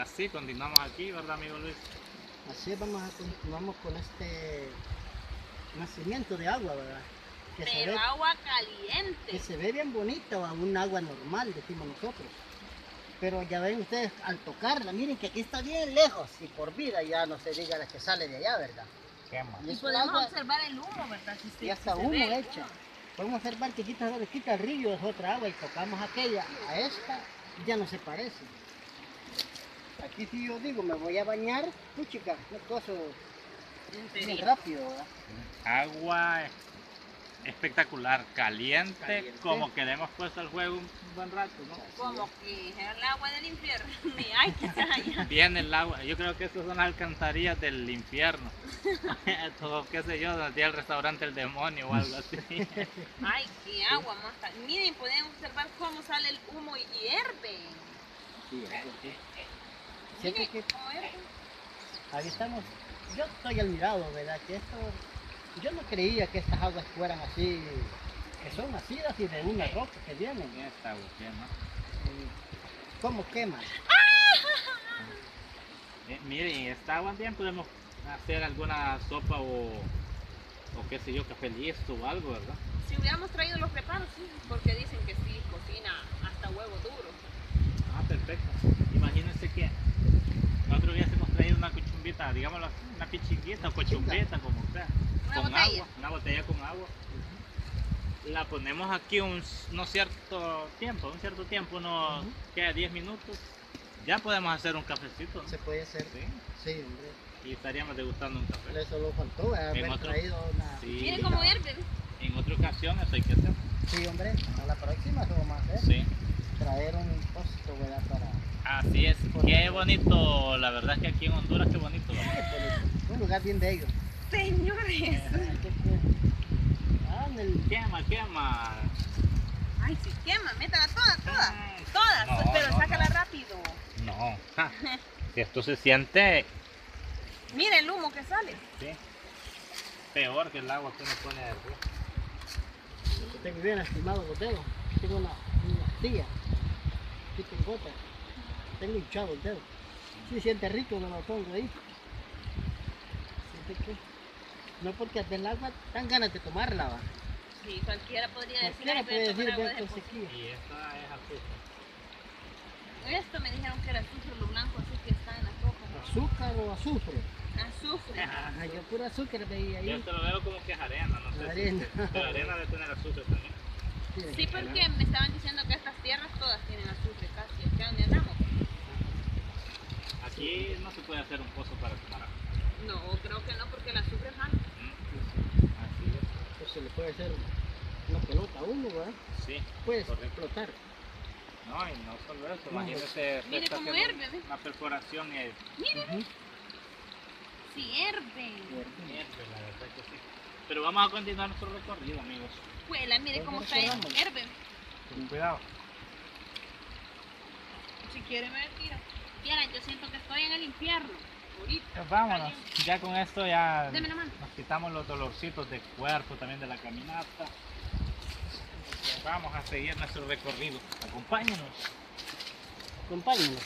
así continuamos aquí, ¿verdad, amigo Luis? Así continuamos con este nacimiento de agua, ¿verdad? Pero agua caliente. Que se ve bien bonita, a un agua normal, decimos nosotros. Pero ya ven ustedes, al tocarla, miren que aquí está bien lejos y por vida ya no se diga la que sale de allá, ¿verdad? Quema. Y podemos observar el humo, ¿verdad? Y hasta humo hecha. Podemos observar que quita el río, es otra agua, y tocamos aquella, a esta, ya no se parece. Aquí si yo digo, me voy a bañar, puchica, no cosa bien rápido, ¿verdad? Agua espectacular, caliente, como que le hemos puesto al juego un buen rato, ¿no? Como que es el agua del infierno, ni hay que estar allá. Viene el agua, yo creo que estas son las alcantarillas del infierno. Todo, qué sé yo, donde tiene el restaurante El Demonio o algo así. Ay, qué agua más caliente. Miren, pueden observar cómo sale el humo y hierve. Sí, Miren cómo hierve. Ahí estamos. Yo estoy admirado, ¿verdad? Que esto, yo no creía que estas aguas fueran así, que son nacidas y de una roca que vienen. Esta agua quema. ¿Cómo queman? Miren, esta agua también podemos hacer alguna sopa o qué sé yo, café listo o algo, ¿verdad? Si hubiéramos traído los preparos, sí, porque dicen que sí, cocina hasta huevo duro. Ah, perfecto. Imagínense que nosotros hubiésemos traído una cuchumbita, digámoslo así, una pichinguita o cochumbita, como sea. Una Con botella. agua, una botella con agua. La ponemos aquí un cierto tiempo, unos 10 minutos. Ya podemos hacer un cafecito, ¿no? Se puede hacer. Sí. Sí, hombre. Y estaríamos degustando un café. Eso lo faltó, haber traído una... Sí. Miren cómo hierve. En otra ocasión eso hay que hacer. Sí, hombre, a la próxima lo vamos a hacer. Sí. Traer un posto, ¿verdad? Para... Así es. Qué bonito, la verdad es que aquí en Honduras qué bonito. Un lugar bien bello. Señores. Quema. Ay, si quema, métala todas. No, Pero no, sácala no. rápido. No. Si esto se siente, Mira el humo que sale. sí, peor que el agua que uno pone de arriba. Tengo bien lastimado los dedos. Tengo una astilla. Aquí tengo gota. Tengo hinchado el dedo. Sí, siente rico cuando lo pongo ahí. Siente que... No porque del agua dan ganas de tomarla, ¿va? Sí, cualquiera podría decir, Cualquiera "Ay, voy puede a tomar decir, agua ven de con pozo". sequía. Y esta es azúcar. Esto me dijeron que era azufre, lo blanco así que está en las rocas. ¿Azúcar o azufre? Azufre. Ajá, yo puro azúcar veía ahí. Yo esto lo veo como que es arena, no sé. Arena. Pero arena debe tener azúcar también. Sí, porque me estaban diciendo que estas tierras todas tienen azufre casi, acá donde andamos. Aquí no se puede hacer un pozo para tomar agua. No, creo que no, porque el azufre es malo. Así es. Pues se le puede hacer una pelota a uno, ¿verdad? Sí, Puedes correcto. explotar. No, y no solo eso, No, imagínese Mire esta cómo que hierve, ¿ves? una perforación es Ujú. Sí, hierve. hierve, la verdad que sí. Pero vamos a continuar nuestro recorrido, amigos. Huela, mire cómo está hierve. Con cuidado. Si quiere me tira. Vieran, yo siento que estoy en el infierno. Ahorita. Pues vámonos, ya con esto ya Deme la mano. nos quitamos los dolorcitos de cuerpo también de la caminata. Vamos a seguir nuestro recorrido. Acompáñenos. Acompáñenos.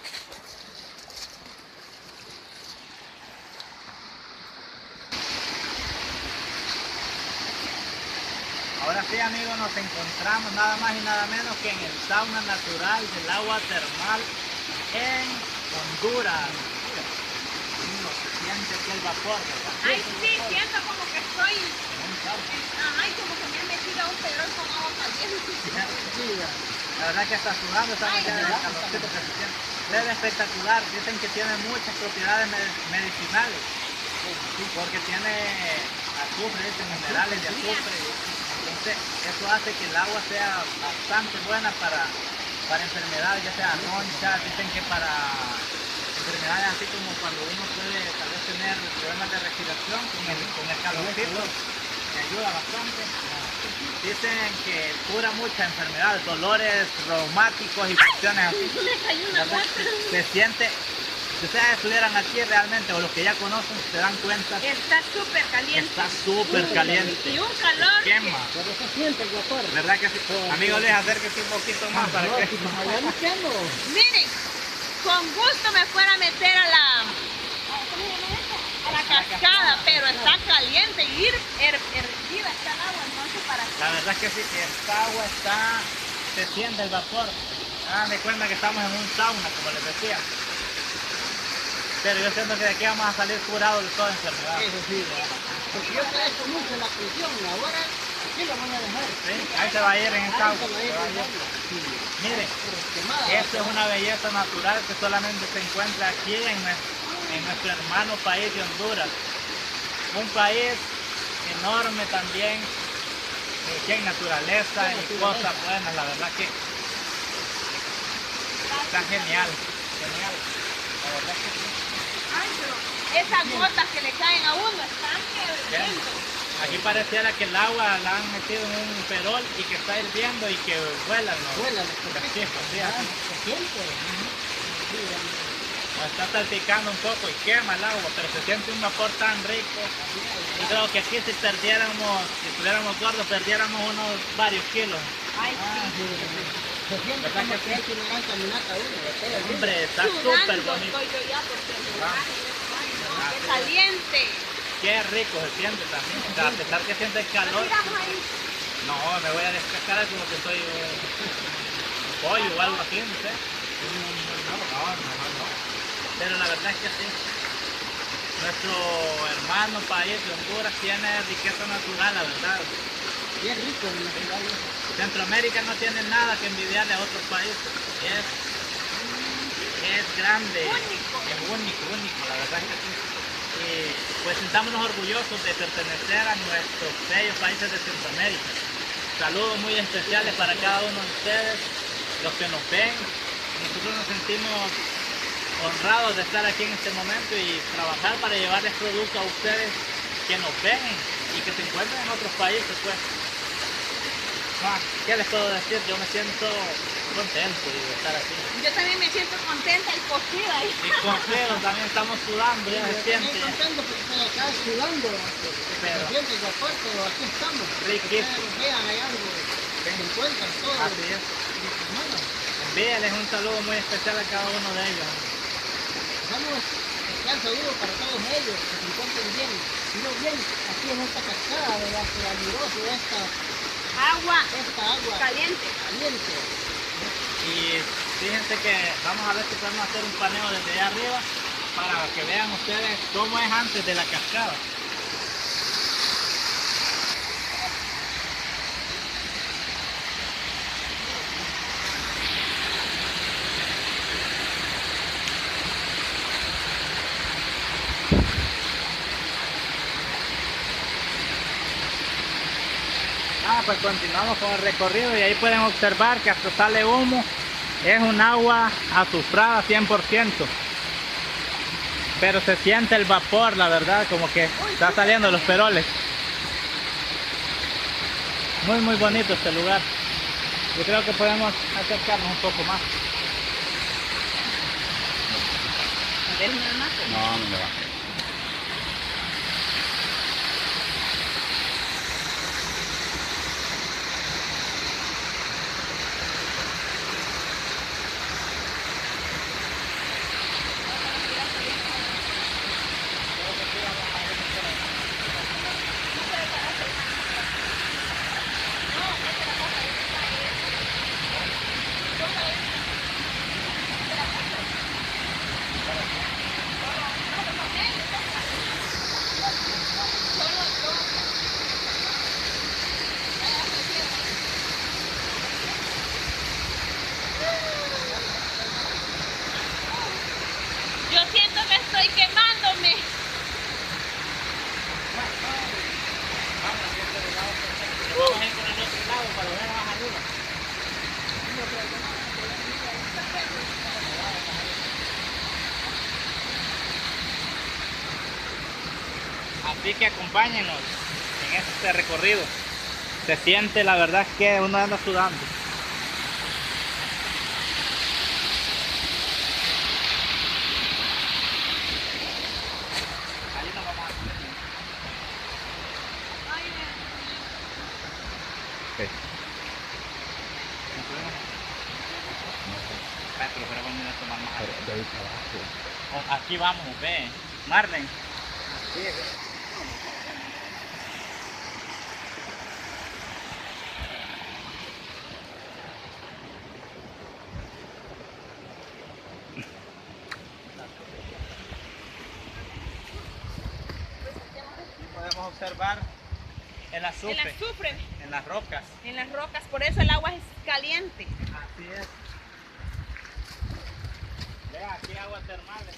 Ahora sí, amigos, nos encontramos nada más y nada menos que en el sauna natural del agua termal en Honduras. Mira, uno se siente aquí el vapor, ¿verdad? Ay, sí, siento como que estoy. En un sauna. Ay, como que me han metido a un pedrón con agua caliente. Sí, ya. La verdad que está sudando, está Ay, metiendo no. el calorcito que se siente. Es espectacular, dicen que tiene muchas propiedades medicinales, porque tiene azufre, dicen minerales de azufre. Entonces, eso hace que el agua sea bastante buena para enfermedades, ya sea ronchas, dicen que para enfermedades así como cuando uno puede tal vez tener problemas de respiración con el calorcito, me ayuda bastante. Dicen que cura muchas enfermedades, dolores reumáticos, infecciones así. Me cayó una ¿Verdad? gota. Se siente, si ustedes estuvieran aquí realmente, o los que ya conocen, se dan cuenta que Está súper caliente. está súper caliente. Y un calor. Quema. Pero se siente el vapor. ¿Verdad que sí? Amigos, les acérquese un poquito más para No, que... si nos allá no quemo. Miren, con gusto me fuera a meter a la, ¿cómo se llama esto? A la cascada, pero está caliente y hervida está el agua, entonces para qué. La verdad es que sí, que esta agua se siente el vapor. Hagan de cuenta que estamos en un sauna, como les decía. Pero yo siento que de aquí vamos a salir curados de toda enfermedad. Eso sí, ¿verdad? Porque yo padezco mucho la presión y ahora aquí lo voy a dejar. ¿Sí? Ahí se va a ir en esta agua. Ahí se va a ir se va a en ir. agua. Sí. Miren, Quemada, esto es una belleza natural que solamente se encuentra aquí en nuestro hermano país de Honduras. Un país enorme también, que en naturaleza y cosas buenas, la verdad que está genial, genial. La verdad que sí. Ay, pero esas gotas que le caen a uno están hirviendo. Aquí pareciera que el agua la han metido en un perol y que está hirviendo y que vuelan Vuela, las chispas, sí, así. se siente. Sí, O está salpicando un poco y quema el agua, pero se siente un vapor tan rico. Y creo que aquí si estuviéramos gordos, perdiéramos varios kilos. Ay, sí. se siente ¿Verdad como que que hay una gran caminata uno. de todo el día. Hombre, está Sudando súper bonito. estoy yo ya porque el Ah. lugar, ay, no, qué caliente. Qué rico se siente también. O sea, a pesar que siente el calor. Tiramos ahí. No, me voy a descascar como que soy un pollo o algo así, no sé. No. Pero la verdad es que sí. Nuestro hermano país de Honduras tiene riqueza natural, la verdad. Bien rico en la ciudad. Centroamérica no tiene nada que envidiarle a otros países. Es grande, es único, la verdad es que sí. Y pues sintámonos orgullosos de pertenecer a nuestros bellos países de Centroamérica. Saludos muy especiales para cada uno de ustedes, los que nos ven. Nosotros nos sentimos honrados de estar aquí en este momento y trabajar para llevarles productos a ustedes que nos ven y que se encuentran en otros países, pues. ¿Qué les puedo decir? Yo me siento contento de estar aquí. Yo también me siento contenta y cocida. Y con frío también estamos sudando, ya se siente. Estoy contento porque estoy acá sudando. Pero- Se siente el vapor, pero aquí estamos. Riquísimo. Ustedes vean allá donde se encuentran todos. Así es. Envíenles un saludo muy especial a cada uno de ellos. Damos especial saludo para todos ellos, que se encuentren bien. No bien aquí en esta cascada, ¿verdad? Que admiroso Agua esta agua caliente. caliente. Y fíjense que vamos a ver si podemos hacer un paneo desde allá arriba para que vean ustedes cómo es antes de la cascada. Pues continuamos con el recorrido y ahí pueden observar que hasta sale humo. Es un agua azufrada 100%, pero se siente el vapor, la verdad, como que está saliendo los peroles. Muy bonito este lugar. Yo creo que podemos acercarnos un poco más. No me va. Yo siento que estoy quemándome. Vamos a ir por el otro lado para ver más arriba. Así que acompáñenos en este recorrido. Se siente, la verdad es que uno anda sudando. Ahí nos vamos a hacer. Ay, Okay. Pero vamos a tomar más de ahí para abajo. Aquí vamos, ve. Marlen. Aquí podemos observar el azufre, El azufre en las rocas. en las rocas, por eso el agua es caliente. Así es. Vea, aquí aguas termales.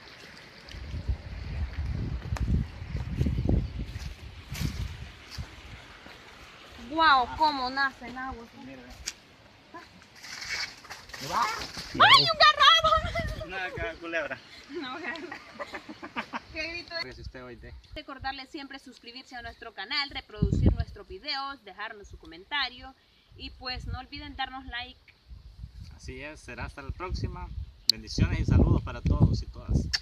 Wow, cómo nace el agua. Mira. ¡Ay, un garrabo! Una culebra. No, ¿qué grito es? Si usted hoy Recordarles siempre suscribirse a nuestro canal, reproducir nuestros videos, dejarnos su comentario y pues no olviden darnos like. Así es, será hasta la próxima. Bendiciones y saludos para todos y todas.